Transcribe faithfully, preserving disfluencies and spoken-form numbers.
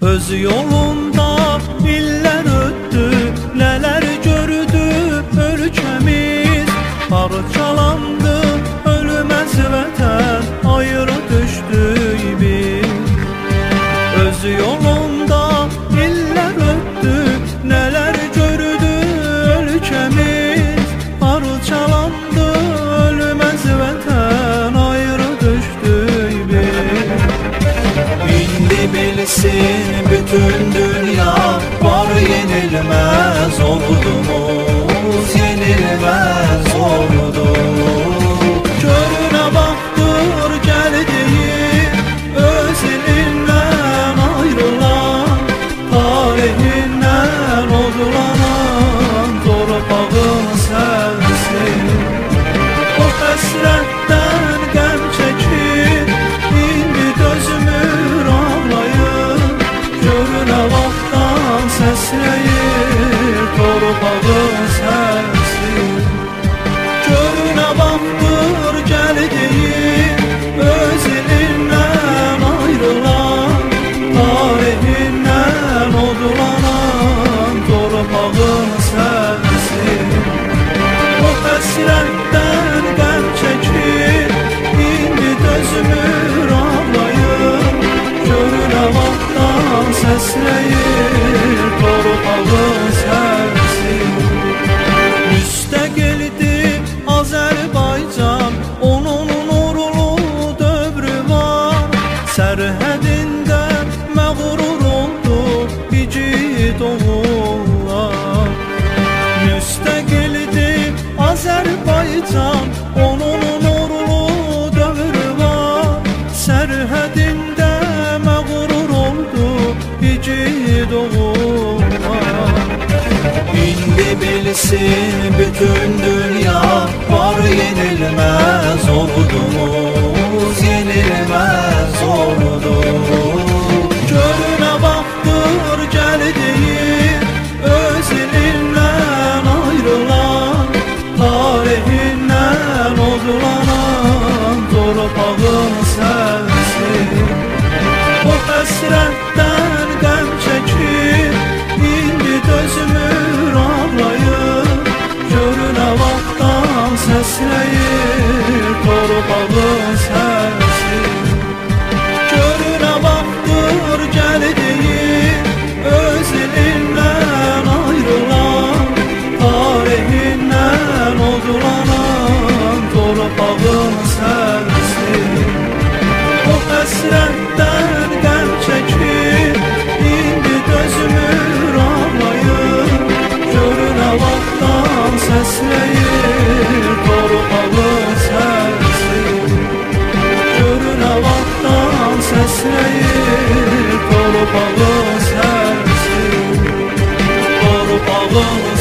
Öz yolunda illər ötdü, nələr gördü ölkəmiz. Parçalandı ölməz vətən, ayrı düşdük biz. Öz yolunda illər ötdü, nələr gördü ölkəmiz. Parçalandı ölməz vətən, ayrı düşdük biz. İndi bilsin bütün dünya, var yenilmez ordumuz, yenilmez ordumuz. Körüne baktır geldiği, öz elinden ayrılan, tarihinden odulanan torpağın sensin. O hasretten gem çekir, indi dözmür ağlayır. Körüne vaktan sesleyir, torpağın sensin. Körüne baktır geldiği, öz elinden ayrılan, tarihinden odulanan torpağın sensin. O hasretten gem çekir, indi dözmür ağlayır. Körüne vaktan sesleyir, torpağın sensin. Müstakildir Azərbaycan, onun nurlu dövrü var. Sərhədində məğrur oldu igid oğullar. Müstakildir Azərbaycan, onun nurlu dövrü var. Sərhədində məğrur oldu igid oğullar. İndi bilsin bütün dünya, var yenilmez ordumuz, yenilmez ordumuz. Körüne baktır geldiği, öz elinden ayrılan, tarihinden odulanan torpağın sensin. O hasretten gem çekir, indi dözmür ağlayır. Körüne vaktan sesleyir, torpağın sensin. Körüne baktır geldiği, öz elinden ayrılan, tarihinden odulanan torpağın sensin. O hasretten gem çekir, indi dözmür ağlayır. Körüne vaktan sesleyir, torpağın sensin. Körüne vaktan sesleyir, torpağın sensin. Torpağın